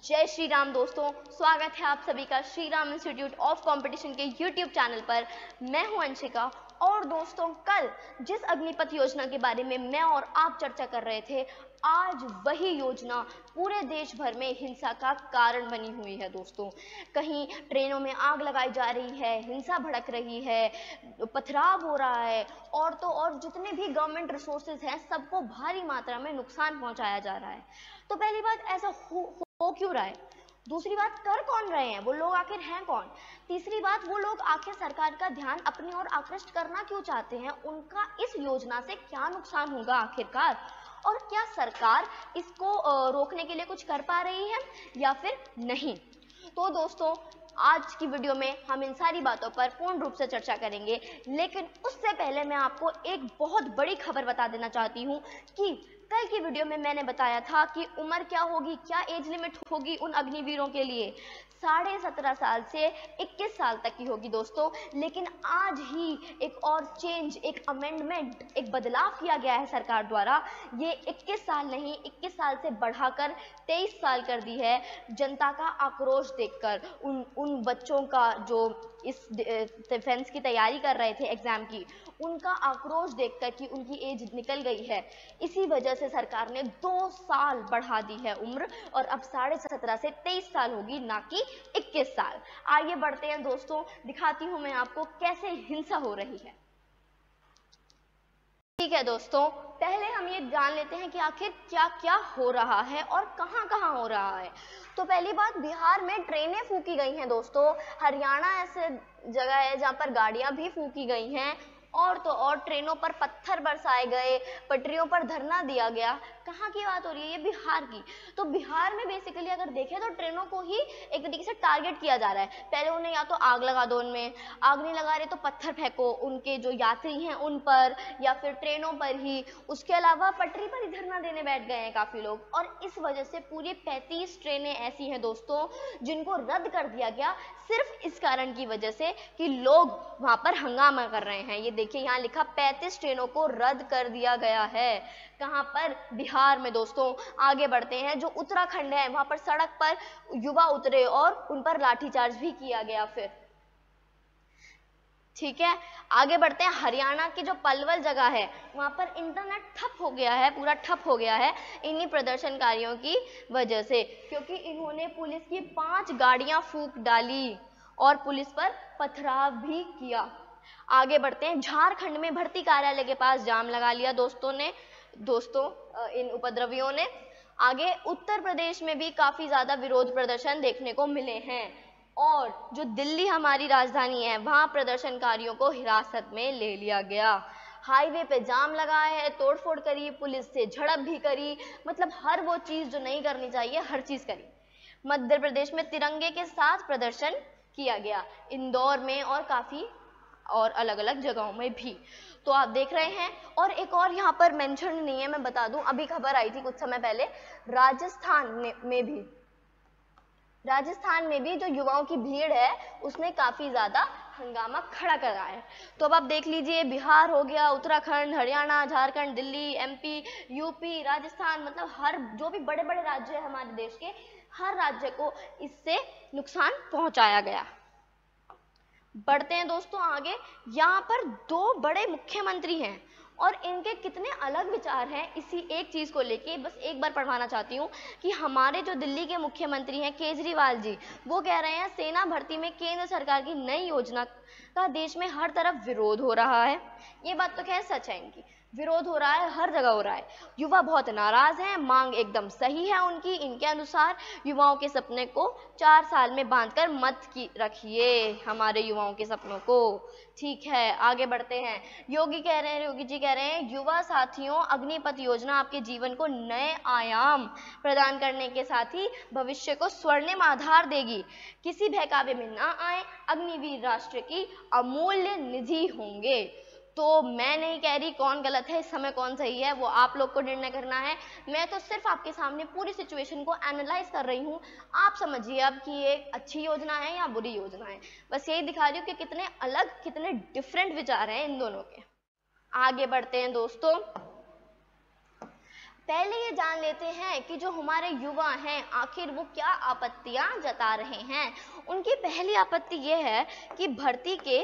जय श्री राम दोस्तों, स्वागत है आप सभी का Shri Ram institute of competition के यूट्यूब चैनल पर। मैं हूं अंशिका और दोस्तों कल जिस अग्निपथ योजना के बारे में मैं और आप चर्चा कर रहे थे, आज वही योजना पूरे देश भर में हिंसा का कारण बनी हुई है। दोस्तों कहीं ट्रेनों में आग लगाई जा रही है, हिंसा भड़क रही है, पथराव हो रहा है और तो और जितने भी गवर्नमेंट रिसोर्सेज हैं सबको भारी मात्रा में नुकसान पहुंचाया जा रहा है। तो पहली बात, ऐसा हो क्यों रहा है? दूसरी बात, कर कौन रहे हैं वो लोग, आखिर हैं कौन? तीसरी बात, वो लोग आखिर सरकार का ध्यान अपनी ओर आकृष्ट करना क्यों चाहते हैं? उनका इस योजना से क्या नुकसान होगा आखिरकार? और क्या सरकार इसको रोकने के लिए कुछ कर पा रही है या फिर नहीं? तो दोस्तों आज की वीडियो में हम इन सारी बातों पर पूर्ण रूप से चर्चा करेंगे, लेकिन उससे पहले मैं आपको एक बहुत बड़ी खबर बता देना चाहती हूँ कि कल की वीडियो में मैंने बताया था कि उम्र क्या होगी, क्या एज लिमिट होगी उन अग्निवीरों के लिए। 17.5 साल से 21 साल तक की होगी दोस्तों। लेकिन आज ही एक और चेंज, एक अमेंडमेंट, एक बदलाव किया गया है सरकार द्वारा। ये 21 साल नहीं, 21 साल से बढ़ाकर 23 साल कर दी है। जनता का आक्रोश देखकर, उन बच्चों का जो इस डिफेंस की तैयारी कर रहे थे एग्जाम की, उनका आक्रोश देखकर कि उनकी एज निकल गई है, इसी वजह से सरकार ने 2 साल बढ़ा दी है उम्र और अब 17.5 से 23 साल होगी, ना कि 21 साल। आइए बढ़ते हैं दोस्तों, दिखाती हूं मैं आपको कैसे हिंसा हो रही है। ठीक है दोस्तों, पहले हम ये जान लेते हैं कि आखिर क्या क्या हो रहा है और कहां-कहां हो रहा है। तो पहली बात, बिहार में ट्रेनें फूंकी गई हैं दोस्तों। हरियाणा ऐसे जगह है जहां पर गाड़ियां भी फूंकी गई हैं और तो और ट्रेनों पर पत्थर बरसाए गए, पटरियों पर धरना दिया गया। कहाँ की बात हो रही है? ये बिहार की। तो बिहार में बेसिकली अगर देखें तो ट्रेनों को ही एक तरीके से टारगेट किया जा रहा है। पहले उन्हें या तो आग लगा दो, उनमें आग नहीं लगा रहे तो पत्थर फेंको उनके जो यात्री हैं उन पर, या फिर ट्रेनों पर ही। उसके अलावा पटरी पर ही धरना देने बैठ गए हैं काफ़ी लोग और इस वजह से पूरी 35 ट्रेनें ऐसी हैं दोस्तों जिनको रद्द कर दिया गया, सिर्फ इस कारण की वजह से कि लोग वहाँ पर हंगामा कर रहे हैं। ये देखिए यहाँ लिखा 35 ट्रेनों को रद्द कर दिया गया है। कहाँ पर? बिहार में दोस्तों। आगे बढ़ते हैं, जो उत्तराखंड है वहाँ पर सड़क पर युवा उतरे और उन पर लाठीचार्ज भी किया गया। फिर ठीक है, आगे बढ़ते हैं, हरियाणा की जो पलवल जगह है वहाँ पर इंटरनेट ठप हो गया है, पूरा ठप हो गया है इन्हीं प्रदर्शनकारियों की वजह से, क्योंकि इन्होंने पुलिस की 5 गाड़ियां फूंक डाली और पुलिस पर पथराव भी किया। आगे बढ़ते हैं, झारखंड में भर्ती कार्यालय के पास जाम लगा लिया दोस्तों इन उपद्रवियों ने। आगे उत्तर प्रदेश में भी काफी ज्यादा विरोध प्रदर्शन देखने को मिले हैं और जो दिल्ली हमारी राजधानी है वहां प्रदर्शनकारियों को हिरासत में ले लिया गया। हाईवे पे जाम लगाए है, तोड़फोड़ करी, पुलिस से झड़प भी करी, मतलब हर वो चीज जो नहीं करनी चाहिए हर चीज करी। मध्य प्रदेश में तिरंगे के साथ प्रदर्शन किया गया, इंदौर में और काफी और अलग अलग जगहों में भी। तो आप देख रहे हैं, और एक और यहाँ पर मेंशन नहीं है, मैं बता दूं, अभी खबर आई थी कुछ समय पहले, राजस्थान में भी जो युवाओं की भीड़ है उसने काफी ज्यादा हंगामा खड़ा करा है। तो अब आप देख लीजिए, बिहार हो गया, उत्तराखंड, हरियाणा, झारखंड, दिल्ली, एमपी, यूपी, राजस्थान, मतलब हर जो भी बड़े बड़े राज्य है हमारे देश के, हर राज्य को इससे नुकसान पहुंचाया गया। बढ़ते हैं दोस्तों आगे, यहाँ पर 2 बड़े मुख्यमंत्री हैं और इनके कितने अलग विचार हैं इसी एक चीज को लेके बस एक बार पढ़वाना चाहती हूँ कि हमारे जो दिल्ली के मुख्यमंत्री हैं केजरीवाल जी, वो कह रहे हैं सेना भर्ती में केंद्र सरकार की नई योजना का देश में हर तरफ विरोध हो रहा है। ये बात तो खैर सच है, इनकी विरोध हो रहा है, हर जगह हो रहा है। युवा बहुत नाराज हैं, मांग एकदम सही है उनकी। इनके अनुसार युवाओं के सपने को 4 साल में बांधकर मत रखिए हमारे युवाओं के सपनों को। ठीक है, आगे बढ़ते हैं, योगी जी कह रहे हैं युवा साथियों, अग्निपथ योजना आपके जीवन को नए आयाम प्रदान करने के साथ ही भविष्य को स्वर्णिम आधार देगी। किसी बहकावे में ना आए, अग्निवीर राष्ट्र की अमूल्य निधि होंगे। तो मैं नहीं कह रही कौन गलत है, इस समय कौन सही है, वो आप लोग को निर्णय करना है। मैं तो सिर्फ आपके सामने पूरी सिचुएशन को एनालाइज कर रही हूँ, आप समझिए अब कि ये अच्छी योजना है या बुरी योजना है। बस यही दिखा रही हूँ कि कितने अलग, कितने डिफरेंट विचार हैं इन दोनों के। आगे बढ़ते हैं दोस्तों, पहले ये जान लेते हैं कि जो हमारे युवा हैं आखिर वो क्या आपत्तियां जता रहे हैं। उनकी पहली आपत्ति ये है कि भर्ती के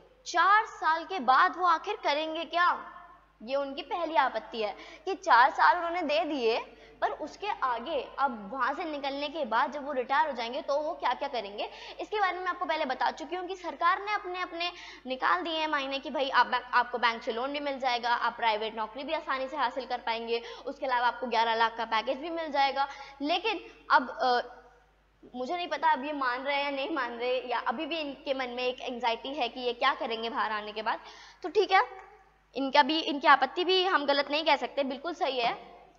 4 साल के बाद वो आखिर करेंगे क्या। ये उनकी पहली आपत्ति है कि 4 साल उन्होंने दे दिए, पर उसके आगे अब वहां से निकलने के बाद जब वो रिटायर हो जाएंगे तो वो क्या क्या करेंगे। इसके बारे में आपको पहले बता चुकी हूँ कि सरकार ने अपने अपने निकाल दिए हैं मायने कि भाई आपको बैंक से लोन भी मिल जाएगा, आप प्राइवेट नौकरी भी आसानी से हासिल कर पाएंगे, उसके अलावा आपको 11 लाख का पैकेज भी मिल जाएगा। लेकिन अब मुझे नहीं पता अब ये मान रहे हैं या नहीं मान रहे, या अभी भी इनके मन में एक एंग्जाइटी है कि ये क्या करेंगे बाहर आने के बाद। तो ठीक है, इनकी आपत्ति भी हम गलत नहीं कह सकते, बिल्कुल सही है।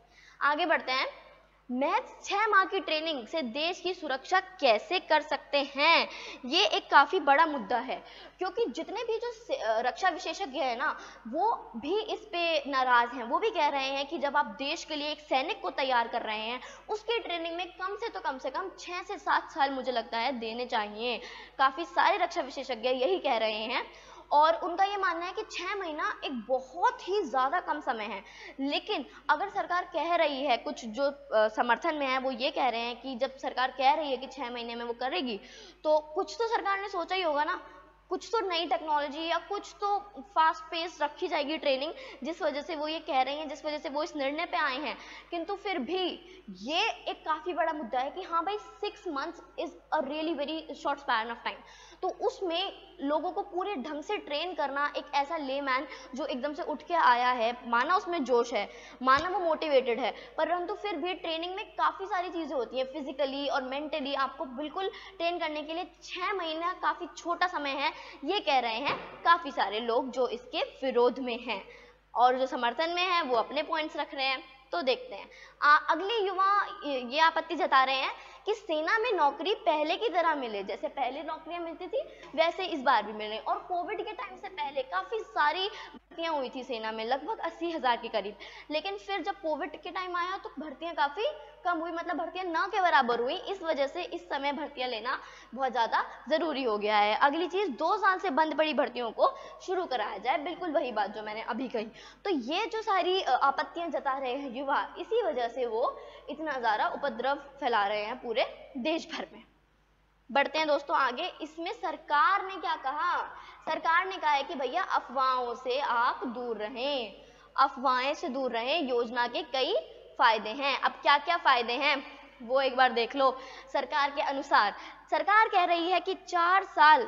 आगे बढ़ते हैं। महज 6 माह की ट्रेनिंग से देश की सुरक्षा कैसे कर सकते हैं, ये एक काफी बड़ा मुद्दा है, क्योंकि जितने भी जो रक्षा विशेषज्ञ है ना, वो भी इस पे नाराज हैं। वो भी कह रहे हैं कि जब आप देश के लिए एक सैनिक को तैयार कर रहे हैं, उसकी ट्रेनिंग में कम से कम 6 से 7 साल मुझे लगता है देने चाहिए। काफी सारे रक्षा विशेषज्ञ यही कह रहे हैं, और उनका ये मानना है कि 6 महीना एक बहुत ही ज़्यादा कम समय है। लेकिन अगर सरकार कह रही है, कुछ जो समर्थन में है वो ये कह रहे हैं कि जब सरकार कह रही है कि 6 महीने में वो करेगी, तो कुछ तो सरकार ने सोचा ही होगा ना, कुछ तो नई टेक्नोलॉजी या कुछ तो फास्ट पेस रखी जाएगी ट्रेनिंग, जिस वजह से वो ये कह रही हैं, जिस वजह से वो इस निर्णय पे आए हैं। किंतु फिर भी ये एक काफ़ी बड़ा मुद्दा है कि हाँ भाई 6 months is a really very short span of time. तो उसमें लोगों को पूरे ढंग से ट्रेन करना, एक ऐसा लेमैन जो एकदम से उठ के आया है, माना उसमें जोश है, माना वो मोटिवेटेड है, परंतु फिर भी ट्रेनिंग में काफ़ी सारी चीज़ें होती हैं, फिजिकली और मेंटली आपको बिल्कुल ट्रेन करने के लिए 6 महीना काफ़ी छोटा समय है, ये कह रहे हैं काफ़ी सारे लोग जो इसके विरोध में हैं। और जो समर्थन में है वो अपने पॉइंट्स रख रहे हैं। तो देखते हैं, अगले युवा ये आपत्ति जता रहे हैं कि सेना में नौकरी पहले की तरह मिले, जैसे पहले नौकरियां मिलती थी वैसे इस बार भी मिले। और कोविड के टाइम से पहले काफ़ी सारी भर्तियां हुई थी सेना में, लगभग 80,000 के करीब। लेकिन फिर जब कोविड के टाइम आया तो भर्तियां काफ़ी कम हुई, मतलब भर्तियां ना के बराबर हुई। इस वजह से इस समय भर्तियां लेना बहुत ज़्यादा ज़रूरी हो गया है। अगली चीज़, 2 साल से बंद पड़ी भर्तियों को शुरू कराया जाए, बिल्कुल वही बात जो मैंने अभी कही। तो ये जो सारी आपत्तियां जता रहे हैं युवा, इसी वजह से वो इतना ज़्यादा उपद्रव फैला रहे हैं पूरे देश भर में। बढ़ते हैं दोस्तों आगे। इसमें सरकार ने क्या कहा? सरकार ने कहा है कि भैया अफवाहों से आप दूर रहें, अफवाहें से दूर रहें, योजना के कई फायदे हैं। अब क्या क्या फायदे हैं वो एक बार देख लो। सरकार के अनुसार सरकार कह रही है कि 4 साल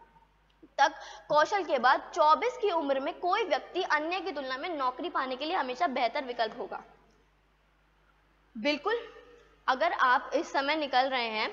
तक कौशल के बाद 24 की उम्र में कोई व्यक्ति अन्य की तुलना में नौकरी पाने के लिए हमेशा बेहतर विकल्प होगा। बिल्कुल, अगर आप इस समय निकल रहे हैं,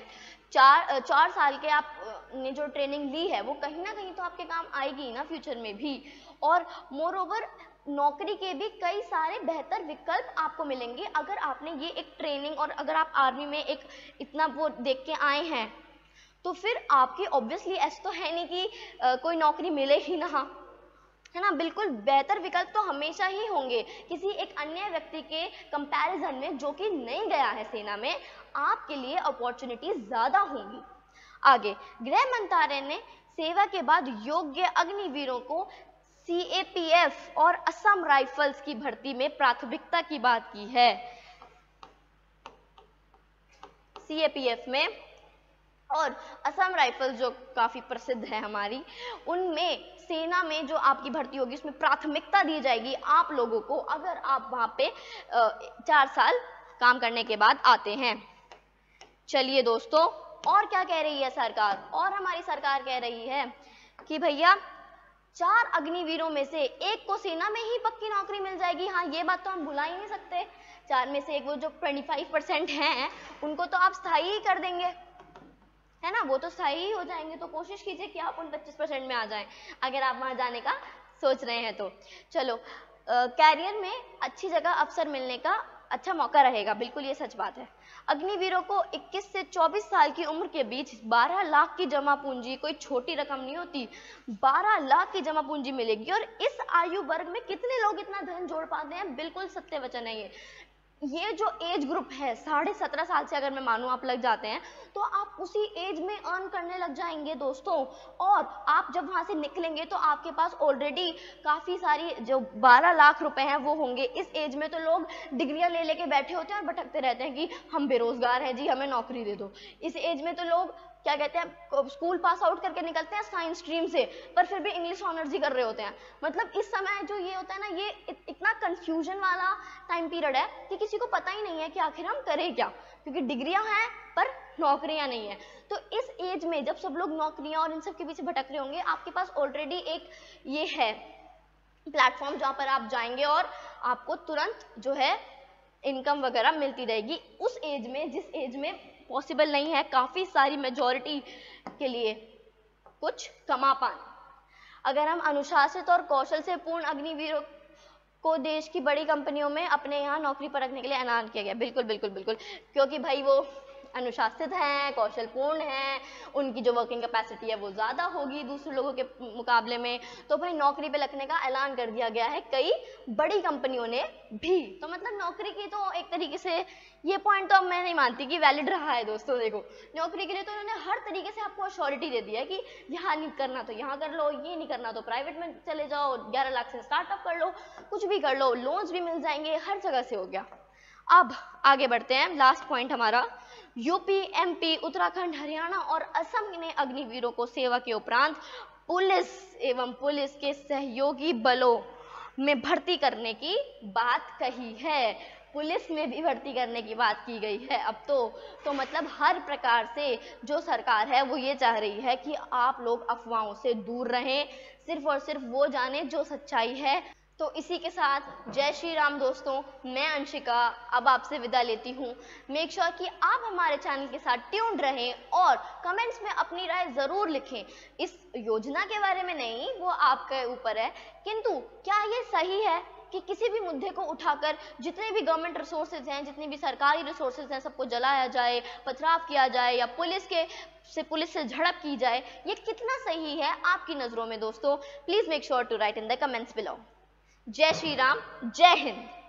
4 साल के आपने जो ट्रेनिंग ली है वो कहीं ना कहीं तो आपके काम आएगी ना फ्यूचर में भी। और मोर ओवर नौकरी के भी कई सारे बेहतर विकल्प आपको मिलेंगे अगर आपने ये एक ट्रेनिंग, और अगर आप आर्मी में एक इतना वो देख के आए हैं, तो फिर आपकी ऑब्वियसली ऐसा तो है नहीं कि कोई नौकरी मिले ही ना, है ना। बिल्कुल बेहतर विकल्प तो हमेशा ही होंगे किसी एक अन्य व्यक्ति के कंपैरिजन में जो कि नहीं गया है सेना में, आपके लिए अपॉर्चुनिटीज ज़्यादा होंगी। आगे, गृह मंत्रालय ने सेवा के बाद योग्य अग्निवीरों को CAPF और असम राइफल्स की भर्ती में प्राथमिकता की बात की है। CAPF में और असम राइफल्स जो काफ़ी प्रसिद्ध है हमारी, उनमें सेना में जो आपकी भर्ती होगी उसमें प्राथमिकता दी जाएगी आप लोगों को, अगर आप वहाँ पे 4 साल काम करने के बाद आते हैं। चलिए दोस्तों, और क्या कह रही है सरकार? और हमारी सरकार कह रही है कि भैया 4 अग्निवीरों में से एक को सेना में ही पक्की नौकरी मिल जाएगी। हाँ, ये बात तो हम भुला ही नहीं सकते। 4 में से एक, वो जो 25% हैं उनको तो आप स्थायी ही कर देंगे, है ना, वो तो स्थायी ही हो जाएंगे। तो कोशिश कीजिए कि आप उन 25% में आ जाएं, अगर आप वहां जाने का सोच रहे हैं तो। चलो, कैरियर में अच्छी जगह अवसर मिलने का अच्छा मौका रहेगा, बिल्कुल ये सच बात है। अग्निवीरों को 21 से 24 साल की उम्र के बीच 12 लाख की जमा पूंजी कोई छोटी रकम नहीं होती, 12 लाख की जमा पूंजी मिलेगी। और इस आयु वर्ग में कितने लोग इतना धन जोड़ पाते हैं? बिल्कुल सत्य वचन है ये। ये जो एज ग्रुप है 17.5 साल से अगर मैं मानूं आप लग जाते हैं तो आप उसी एज में अर्न करने लग जाएंगे दोस्तों। और आप जब वहां से निकलेंगे तो आपके पास ऑलरेडी काफी सारी जो 12 लाख रुपए हैं वो होंगे। इस एज में तो लोग डिग्रियां ले लेके बैठे होते हैं और भटकते रहते हैं कि हम बेरोजगार हैं जी, हमें नौकरी दे दो। इस एज में तो लोग क्या कहते हैं, स्कूल पास आउट करके निकलते हैं साइंस स्ट्रीम से, पर फिर भी इंग्लिश ऑनर्स ही कर रहे होते हैं। मतलब इस समय जो ये होता है ना, ये इतना कंफ्यूजन वाला टाइम पीरियड है कि किसी को पता ही नहीं है कि आखिर हम करें क्या, क्योंकि डिग्रियां हैं पर नौकरियां नहीं है। तो इस एज में जब सब लोग नौकरियां और इन सब के पीछे भटक रहे होंगे, आपके पास ऑलरेडी एक ये है प्लेटफॉर्म जहां पर आप जाएंगे और आपको तुरंत जो है इनकम वगैरह मिलती रहेगी उस एज में, जिस एज में पॉसिबल नहीं है काफी सारी मेजॉरिटी के लिए कुछ कमा पाना। अगर हम अनुशासित और कौशल से पूर्ण अग्निवीरों को देश की बड़ी कंपनियों में अपने यहाँ नौकरी पर रखने के लिए ऐलान किया गया। बिल्कुल बिल्कुल बिल्कुल, क्योंकि भाई वो अनुशासित हैं, कौशलपूर्ण हैं, उनकी जो वर्किंग कैपेसिटी है वो ज़्यादा होगी दूसरे लोगों के मुकाबले में, तो भाई नौकरी पे लगने का ऐलान कर दिया गया है कई बड़ी कंपनियों ने भी। तो मतलब नौकरी की तो एक तरीके से ये पॉइंट तो अब मैं नहीं मानती कि वैलिड रहा है दोस्तों। देखो नौकरी के लिए तो उन्होंने हर तरीके से आपको अश्योरिटी दे दी है कि यहाँ नहीं करना तो यहाँ कर लो, ये नहीं करना तो प्राइवेट में चले जाओ, 11 लाख से स्टार्टअप कर लो, कुछ भी कर लो, लोन्स भी मिल जाएंगे, हर जगह से हो गया। अब आगे बढ़ते हैं, लास्ट पॉइंट हमारा, यूपी, एमपी, उत्तराखंड, हरियाणा और असम ने अग्निवीरों को सेवा के उपरांत पुलिस एवं पुलिस के सहयोगी बलों में भर्ती करने की बात कही है। पुलिस में भी भर्ती करने की बात की गई है अब तो मतलब हर प्रकार से जो सरकार है वो ये चाह रही है कि आप लोग अफवाहों से दूर रहें, सिर्फ और सिर्फ वो जाने जो सच्चाई है। तो इसी के साथ जय श्री राम दोस्तों, मैं अंशिका अब आपसे विदा लेती हूँ। मेक श्योर कि आप हमारे चैनल के साथ ट्यून्ड रहें और कमेंट्स में अपनी राय ज़रूर लिखें। इस योजना के बारे में नहीं, वो आपके ऊपर है, किंतु क्या ये सही है कि किसी भी मुद्दे को उठाकर जितने भी गवर्नमेंट रिसोर्सेज हैं, जितनी भी सरकारी रिसोर्सेज हैं, सबको जलाया जाए, पथराव किया जाए या पुलिस से झड़प की जाए, ये कितना सही है आपकी नज़रों में दोस्तों? Please make sure to write in the comments below. जय श्री राम, जय हिंद।